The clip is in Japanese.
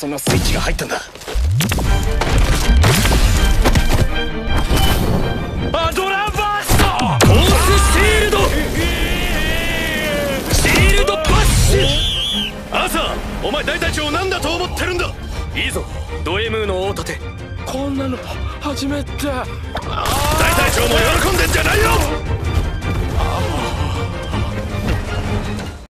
そんなスイッチが入ったんだ。アドラーバースト、コースシールド、シールドパッシュ。アーサー、お前大隊長なんだと思ってるんだ。いいぞ、ド M の大盾。 こんなの初めて。 大隊長も喜んでんじゃないよ。